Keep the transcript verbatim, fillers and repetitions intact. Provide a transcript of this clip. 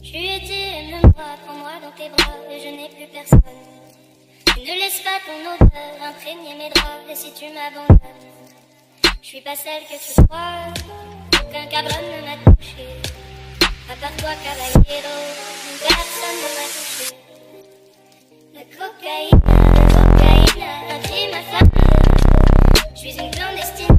Je lui ai dit, aime-moi, prends-moi dans tes bras, et je n'ai plus personne. Et ne laisse pas ton odeur imprégner mes draps, et si tu m'abandonnes, je suis pas celle que tu crois, aucun cabron ne m'a touché, à part toi, caballero.